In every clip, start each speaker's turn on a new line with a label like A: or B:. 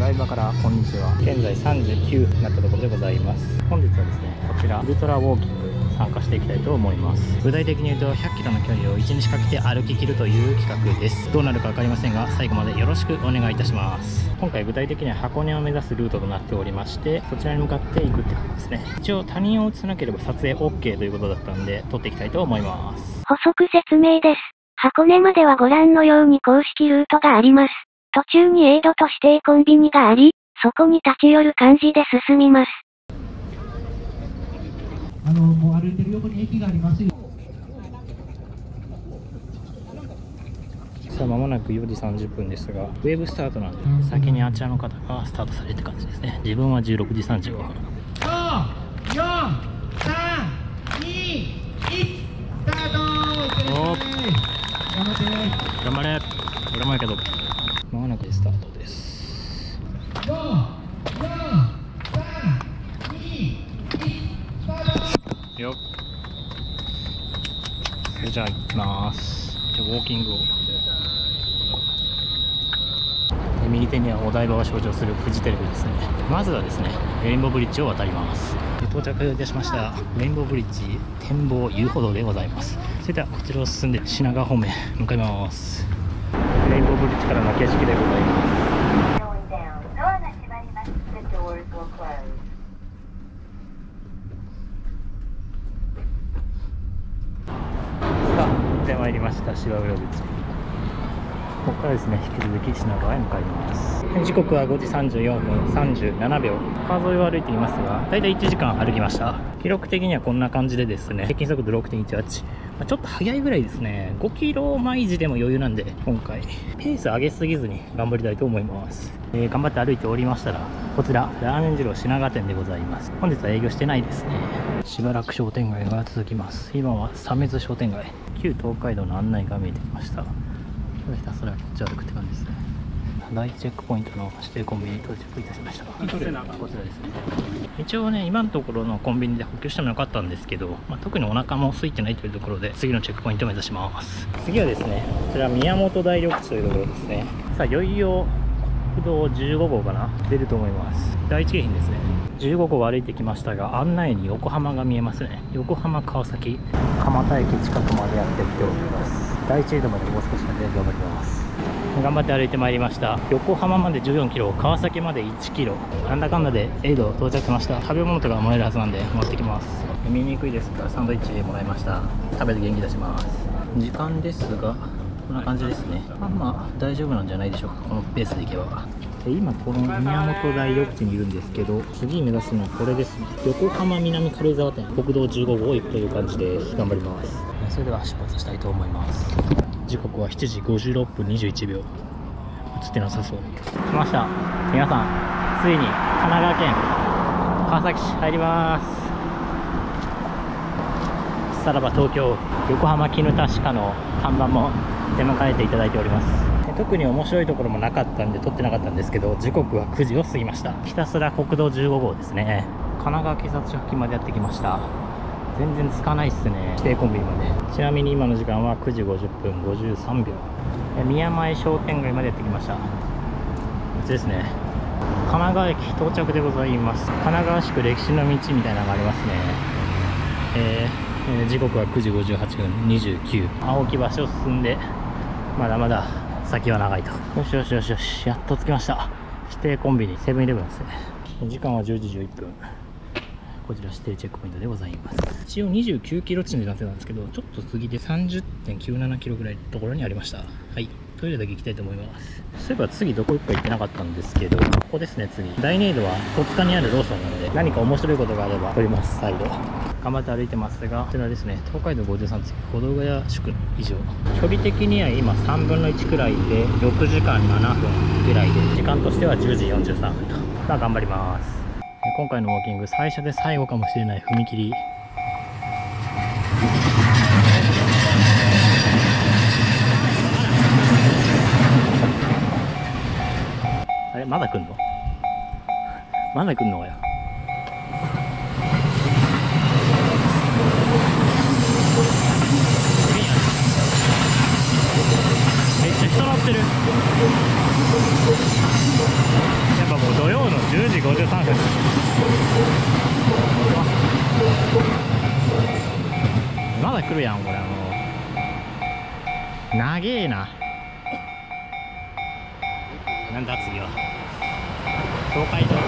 A: 台場からこんにちは。現在39になったところでございます。本日はですね、こちらウルトラウォーキング参加していきたいと思います。具体的に言うと100キロの距離を1日かけて歩き切るという企画です。どうなるか分かりませんが、最後までよろしくお願いいたします。今回具体的には箱根を目指すルートとなっておりまして、そちらに向かっていくって感じですね。一応他人を映さなければ撮影 OK ということだったんで撮っていきたいと思います。
B: 補足説明です。箱根まではご覧のように公式ルートがあります。途中にエイドと指定コンビニがあり、そこに立ち寄る感じで進みます。
C: もう歩いてる横に駅がありますよ。
A: さあ間もなく4時30分ですが、ウェーブスタートなんで先にあちらの方がスタートされるって感じですね。自分は16時35分。
C: 5、4、3、2、1、スタート。頑張って。
A: 頑張れ。俺もやけど間もなくスタートです。
C: 5、4、3、2、1、スタート。
A: よっ。それじゃあ行きます。じゃあウォーキングを。右手にはお台場を象徴するフジテレビですね。まずはですね、レインボーブリッジを渡ります。到着いたしました。レインボーブリッジ展望遊歩道でございます。それではこちらを進んで品川方面向かいます。レインボーブリッジからの景色でございます。さあ、で参りました。芝浦口。ここからですね、引き続き品川へ向かいます。時刻は5時34分37秒。川沿いを歩いていますが、だいたい1時間歩きました。記録的にはこんな感じでですね、平均速度 6.18。ちょっと速いぐらいですね。5キロ毎時でも余裕なんで、今回、ペース上げすぎずに頑張りたいと思います。頑張って歩いておりましたら、こちら、ラーメン二郎品川店でございます。本日は営業してないですね。しばらく商店街が続きます。今は鮫洲商店街。旧東海道の案内が見えてきました。ひたすらこっち歩くって感じですね。第1チェックポイントの指定コンビニに到着いたしました。こちらですね。一応ね、今のところのコンビニで補給してもよかったんですけど、特にお腹も空いてないというところで次のチェックポイントを目指します。次はですね、こちら宮本大緑地というところですね。さあ、いよいよ国道15号かな、出ると思います。第一京浜ですね。15号を歩いてきましたが、案内に横浜が見えますね。横浜川崎蒲田駅近くまでやってきております。第一エイドまでもう少しまで頑張ります。頑張って歩いてまいりました。横浜まで14キロ、川崎まで1キロ、なんだかんだでエイド到着しました。食べ物とかもらえるはずなんで持ってきます。見にくいですがサンドイッチもらいました。食べて元気出します。時間ですがこんな感じですね。まあ大丈夫なんじゃないでしょうか、このペースでいけば。今この宮本大緑地にいるんですけど、次目指すのはこれですね。横浜南軽井沢店国道15号行くという感じです。頑張ります。それでは出発したいと思います。時刻は7時56分21秒。映ってなさそう。来ました。皆さん、ついに神奈川県川崎市入ります。さらば東京、横浜絹田歯科の看板も出迎えていただいております。特に面白いところもなかったんで撮ってなかったんですけど、時刻は9時を過ぎました。ひたすら国道15号ですね。神奈川警察署付近までやってきました。全然つかないっすね、指定コンビニまで。ちなみに今の時間は9時50分53秒。宮前商店街までやってきました。こっちですね。神奈川駅到着でございます。神奈川宿歴史の道みたいなのがありますね。時刻は9時58分29。青木橋を進んで、まだまだ先は長いと。よしよしよしよし、やっと着きました。指定コンビニセブンイレブンですね。時間は10時11分。こちら指定チェックポイントでございます。一応29キロ地点でなってたんですけど、ちょっと過ぎて 30.97 キロぐらいのところにありました。はい、トイレだけ行きたいと思います。そういえば次どこ行くか行ってなかったんですけど、ここですね。次第2エイドは戸塚にあるローソンなので、何か面白いことがあれば撮ります。再度頑張って歩いてますが、こちらですね、東海道53次保土ヶ谷宿以上。距離的には今3分の1くらいで6時間7分くらいで、時間としては10時43分と。頑張ります。今回のウォーキング最初で最後かもしれない踏切。あれまだ来んの？まだ来んのかよ。めっちゃ人乗ってる。やっぱ 53分。まだ来るやんこれ。長えな。なんだ次は東海道線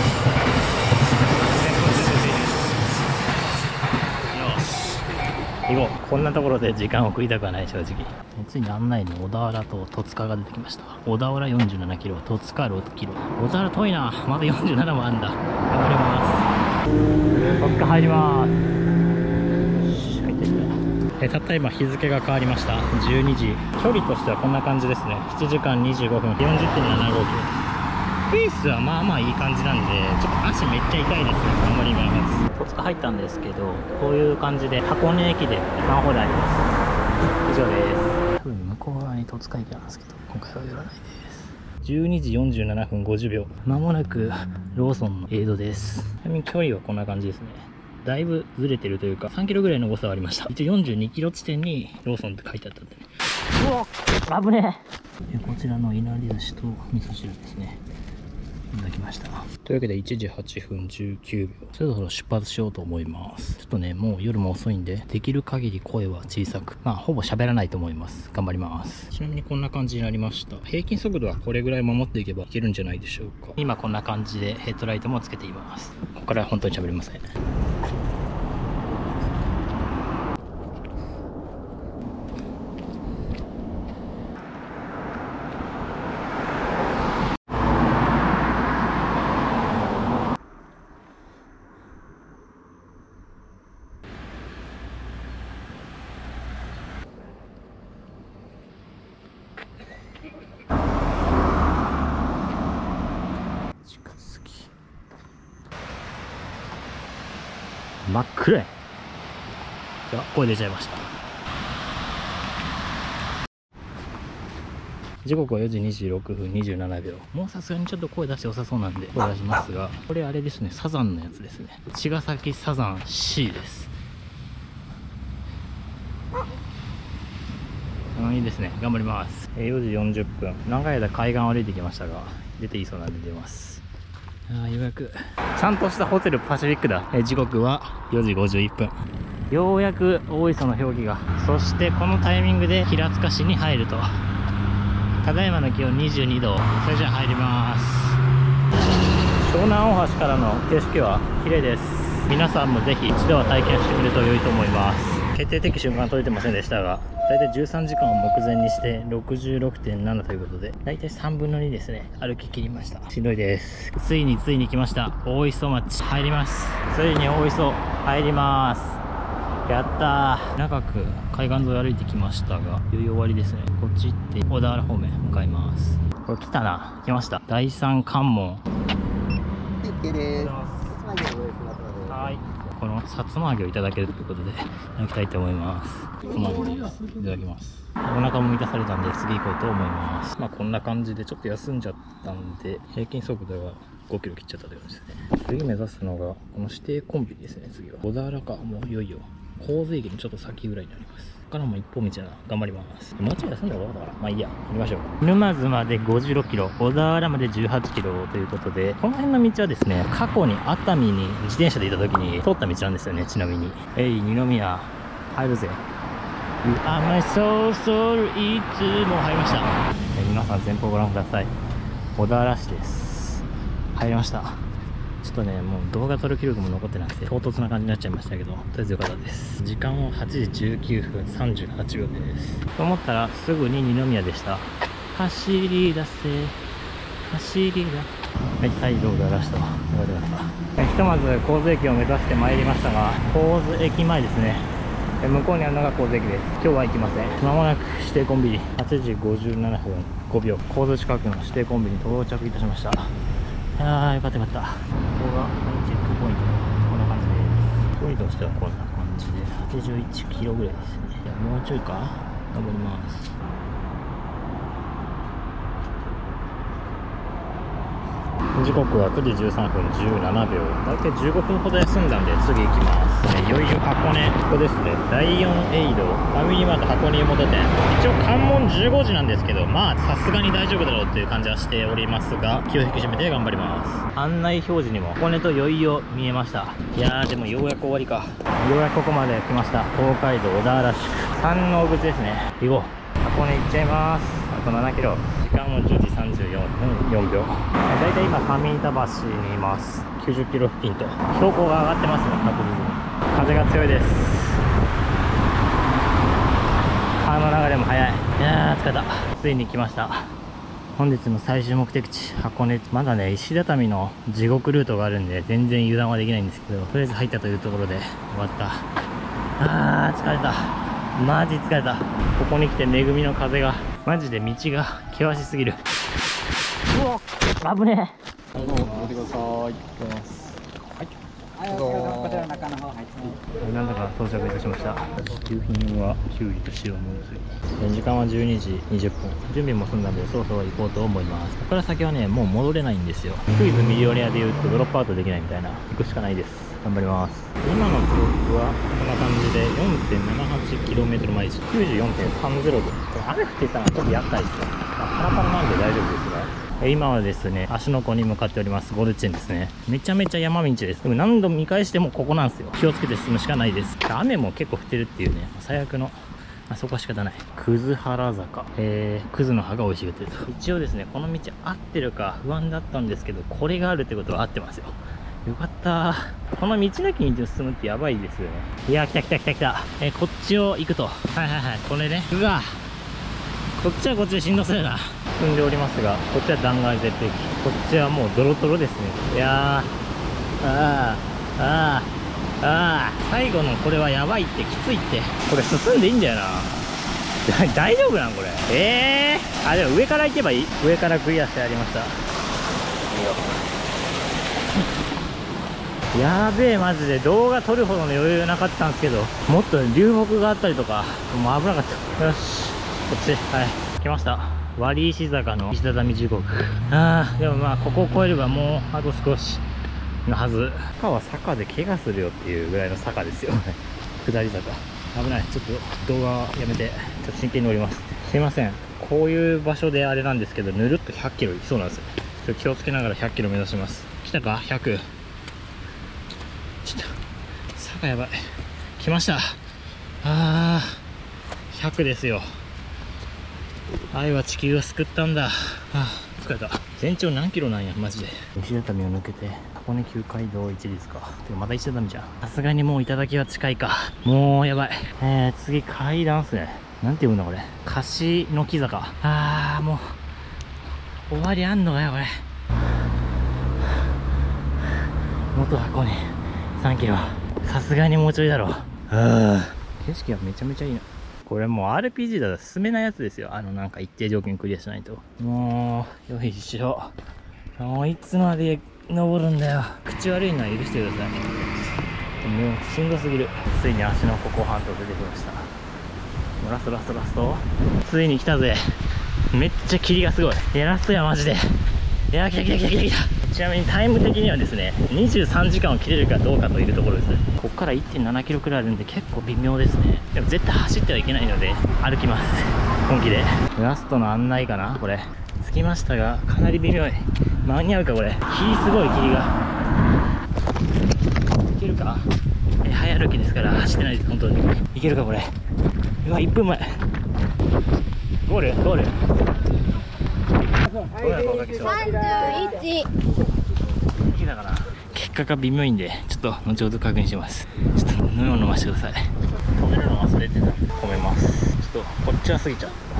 A: よし行こう。こんなところで時間を食いたくはない正直。ついに案内に小田原と戸塚が出てきました。小田原47キロ、戸塚6キロ。小田原遠いな。まだ47もあんだ。頑張ります。戸塚入ります。入ってきた。たった今日付が変わりました。12時。距離としてはこんな感じですね。7時間25分 40.75 キロ。ペースはまあまあいい感じなんで、ちょっと足めっちゃ痛いですね。頑張ります。戸塚入ったんですけど、こういう感じで箱根駅でマンホールあります。以上です。多分向こう側に戸塚駅なんですけど、今回は寄らないです。12時47分50秒。まもなくローソンのエイドです。ちなみに距離はこんな感じですね。だいぶずれてるというか、3キロぐらいの誤差はありました。一応42キロ地点にローソンって書いてあったんでね。うわ、危ねえ。こちらのいなり寿司と味噌汁ですね。いただきました。というわけで1時8分19秒。そろそろ出発しようと思います。ちょっとね、もう夜も遅いんで、できる限り声は小さく。まあ、ほぼ喋らないと思います。頑張ります。ちなみにこんな感じになりました。平均速度はこれぐらい守っていけばいけるんじゃないでしょうか。今こんな感じでヘッドライトもつけています。ここからは本当に喋りません。真っ暗や。声出ちゃいました。時刻は4時26分27秒。もうさすがにちょっと声出して良さそうなんで声出しますが、これあれですね、サザンのやつですね。茅ヶ崎サザン C です。いいですね。頑張ります。4時40分。長い間海岸を歩いてきましたが、出ていいそうなんで出ます。ようやくちゃんとしたホテルパシフィックだ。時刻は4時51分。ようやく大磯の表記が。そしてこのタイミングで平塚市に入ると。ただいまの気温22度。それじゃあ入ります。湘南大橋からの景色は綺麗です。皆さんもぜひ一度は体験してみると良いと思います。決定的瞬間は撮れてませんでしたが、だいたい13時間を目前にして 66.7 ということで、だいたい3分の2ですね、歩き切りました。しんどいです。ついに来ました。大磯町入ります。ついに大磯入ります。やったー。長く海岸沿い歩いてきましたが、いよいよ終わりですね。こっち行って小田原方面向かいます。これ来たな。来ました。第三関門。
C: OK です。
A: はい。このさつま揚げをいただけるということでいただきたいと思います。さつま揚げです。いただきます。お腹も満たされたんで次行こうと思います。まあこんな感じでちょっと休んじゃったんで、平均速度が5キロ切っちゃったということですね。次目指すのがこの指定コンビニですね。次は小田原か。もういよいよ神津駅のちょっと先ぐらいになります。ここからも一本道だな。頑張ります。もうちょい休んだら分かったから、まあいいや、行きましょう。沼津まで56キロ、小田原まで18キロということで、この辺の道はですね、過去に熱海に自転車で行った時に通った道なんですよね。ちなみに二宮入るぜ。You are my soul, soul いつも入りました。皆さん前方ご覧ください。小田原市です。入りました。ちょっとね、もう動画撮る記録も残ってなくて唐突な感じになっちゃいましたけど、とりあえずよかったです。時間は8時19分38秒です。と思ったらすぐに二宮でした。走り出せ走りだ。はい、再度小田原市と言われました。ひとまず神津駅を目指してまいりましたが、神津駅前ですね。向こうにあるのが神津駅です。今日は行きません。まもなく指定コンビニ8時57分5秒、神津近くの指定コンビニ到着いたしました。よかったよかった。ここがチェックポイント。こんな感じで、距離としてはこんな感じで81キロぐらいですね。もうちょいか。頑張ります。 時刻は9時13分17秒。だいたい15分ほど休んだんで次行きます。いよいよ箱根。ここですね。第4エイド。ファミリーマート箱根湯本店。一応関門15時なんですけど、まあさすがに大丈夫だろうっていう感じはしておりますが、気を引き締めて頑張ります。案内表示にも箱根といよいよ見えました。いやーでもようやく終わりか。ようやくここまで来ました。東海道小田原宿。山王口ですね。行こう。箱根行っちゃいます。あと7キロ。時間も10時34分4秒。だいたい今上板橋にいます。90キロ付近と標高が上がってますね。確実に風が強いです。川の流れも速い。いやー疲れた。ついに来ました。本日の最終目的地箱根。まだね石畳の地獄ルートがあるんで全然油断はできないんですけど、とりあえず入ったというところで終わった。あー疲れた。マジ疲れた。ここに来て恵みの風がマジで道が険しすぎる。うわ危ねえ。
C: どうぞ見てください。行きます。はい。どうぞ。こちら中の方入って
A: なんだか到着いたしました。給品はきゅうりと塩もつい。時間は12時20分。準備も済んだのでそろそろ行こうと思います。ここから先はねもう戻れないんですよ。クイズミリオネアで言うとドロップアウトできないみたいな。行くしかないです。頑張ります。今の記録はこんな感じで 4.78km 毎日 94.30 度。これ雨降ってたらちょっと厄介ですね。パラパラなんで大丈夫ですが、今はですね芦ノ湖に向かっております。ゴール地点ですね。めちゃめちゃ山道です。でも何度見返してもここなんですよ。気をつけて進むしかないです。雨も結構降ってるっていうね最悪の、そこは仕方ない。葛原坂、葛の葉が生い茂ってると。一応ですねこの道合ってるか不安だったんですけど、これがあるってことは合ってますよ。よかったー。この道なき道を進むってやばいですよね。いやー来た来た来た来た。こっちを行くと。はいはいはい、これね。うわこっちはこっちでしんどそうやな。進んでおりますが、こっちは断崖絶壁。こっちはもうドロドロですね。いやー最後のこれはやばいって、きついって。これ進んでいいんだよな。大丈夫なんこれ。あ、でも上から行けばいい。上からクリアしてやりました。いいよ。やべえ、マジで動画撮るほどの余裕なかったんですけど、もっと流木があったりとかもう危なかった。よしこっち、はい来ました。割石坂の石畳地獄。でもまあここを越えればもうあと少しのはず。坂は坂で怪我するよっていうぐらいの坂ですよ下り坂危ない。ちょっと動画やめてちょっと真剣に乗ります。すいません。こういう場所であれなんですけど、ぬるっと100キロいきそうなんですよ。ちょっと気をつけながら100キロ目指します。来たか 100。 ちょっと坂やばい。来ました。100ですよ。愛は地球を救ったんだ。疲れた。全長何キロなんやマジで。石畳を抜けて箱根旧街道1ですか。でもまた石畳じゃん。さすがにもう頂は近いか。もうやばい。次階段っすね。なんて言うんだこれ。樫の木坂。もう終わりあんのかよこれ。元箱根3キロ。さすがにもうちょいだろう。景色はめちゃめちゃいいな。これもう RPG だと進めないやつですよ。なんか一定条件クリアしないと。もうよいしょ。もういつまで登るんだよ。口悪いのは許してください。もうしんどすぎる。ついに芦ノ湖湖畔と出てきました。ラストラストラスト。ついに来たぜ。めっちゃ霧がすごい。いやラストやマジで。いや来た来た来た来た来た。ちなみにタイム的にはですね23時間を切れるかどうかというところです。ここから 1.7 キロくらいあるんで結構微妙ですね。でも絶対走ってはいけないので歩きます。本気で。ラストの案内かなこれ。着きましたがかなり微妙い。間に合うかこれ。霧すごい。霧がいけるか。早歩きですから走ってないです。本当にいけるかこれ。うわ1分前。ゴールゴール。
B: 31。
A: いけたかな。結果が微妙いんでちょっと後ほど確認します。ちょっと飲み物飲ませてください。止めるの忘れてた。止めます。ちょっとこっちは過ぎちゃってます。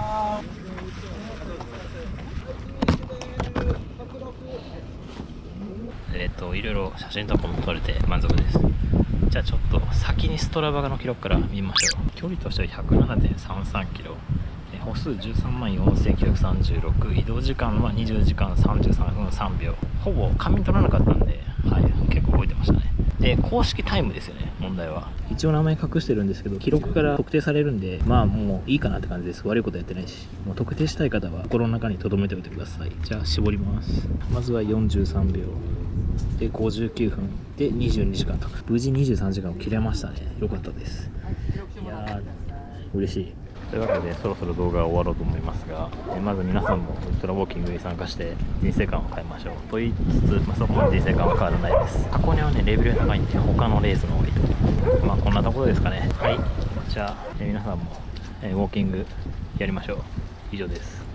A: いろいろ写真とかも撮れて満足です。じゃあちょっと先にストラバの記録から見ましょう。距離としては 107.33 キロ。歩数13万4936、移動時間は20時間33分3秒。ほぼ仮眠取らなかったんで、結構動いてましたね。で公式タイムですよね。 問題は。一応名前隠してるんですけど、記録から特定されるんで、まあもういいかなって感じです。悪いことやってないし。もう特定したい方は心の中に留めておいてください。じゃあ絞ります。まずは43秒で59分で22時間と無事23時間を切れましたね。よかったです。いやー嬉しい。というわけでそろそろ動画が終わろうと思いますが、まず皆さんもウルトラウォーキングに参加して人生観を変えましょうと言いつつ、そこまで人生観は変わらないです。箱根はねレベルが高いんで他のレースの方がいいと思う。こんなところですかね。はい、じゃあ、皆さんも、ウォーキングやりましょう。以上です。